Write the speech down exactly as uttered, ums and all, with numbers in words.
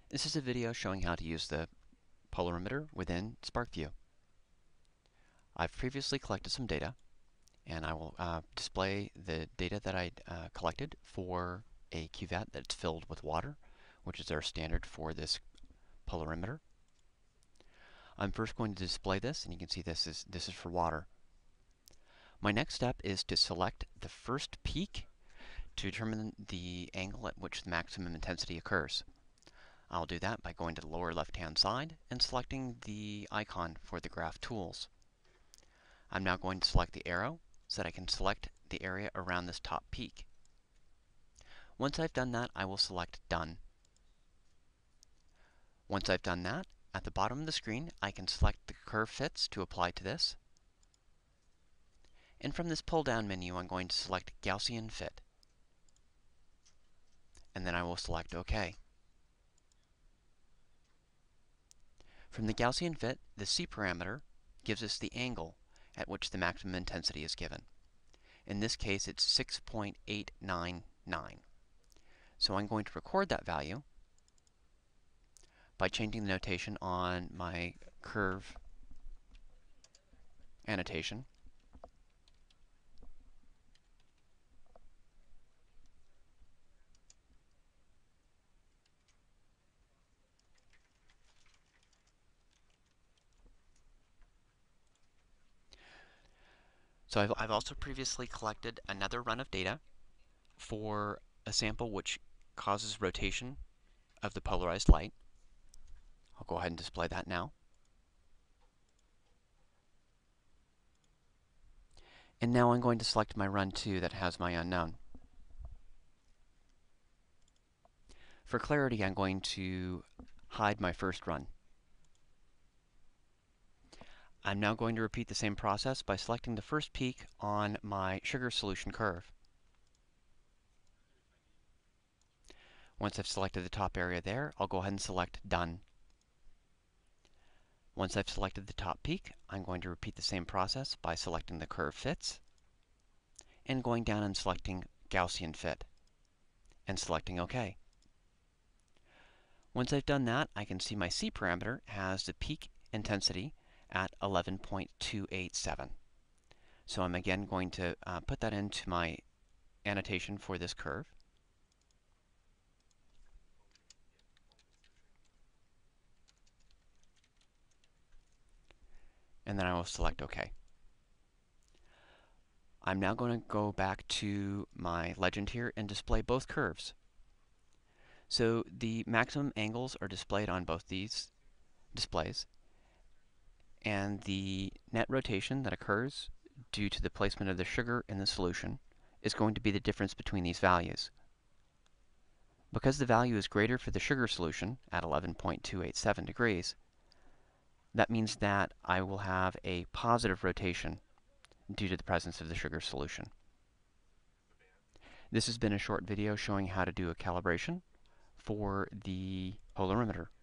This is a video showing how to use the polarimeter within SPARKvue. I've previously collected some data, and I will uh, display the data that I uh, collected for a cuvette that's filled with water, which is our standard for this polarimeter. I'm first going to display this, and you can see this is this is for water. My next step is to select the first peak to determine the angle at which the maximum intensity occurs. I'll do that by going to the lower left-hand side and selecting the icon for the graph tools. I'm now going to select the arrow so that I can select the area around this top peak. Once I've done that, I will select Done. Once I've done that, at the bottom of the screen, I can select the curve fits to apply to this. And from this pull-down menu, I'm going to select Gaussian Fit. And then I will select OK. From the Gaussian fit, the C parameter gives us the angle at which the maximum intensity is given. In this case, it's six point eight nine nine. So I'm going to record that value by changing the notation on my curve annotation. So I've, I've also previously collected another run of data for a sample which causes rotation of the polarized light. I'll go ahead and display that now. And now I'm going to select my run two that has my unknown. For clarity, I'm going to hide my first run. I'm now going to repeat the same process by selecting the first peak on my sugar solution curve. Once I've selected the top area there, I'll go ahead and select Done. Once I've selected the top peak, I'm going to repeat the same process by selecting the curve fits and going down and selecting Gaussian Fit and selecting OK. Once I've done that, I can see my C parameter has the peak intensity at eleven point two eight seven. So I'm again going to uh, put that into my annotation for this curve. And then I will select OK. I'm now going to go back to my legend here and display both curves. So the maximum angles are displayed on both these displays, and the net rotation that occurs due to the placement of the sugar in the solution is going to be the difference between these values. Because the value is greater for the sugar solution at eleven point two eight seven degrees, that means that I will have a positive rotation due to the presence of the sugar solution. This has been a short video showing how to do a calibration for the polarimeter.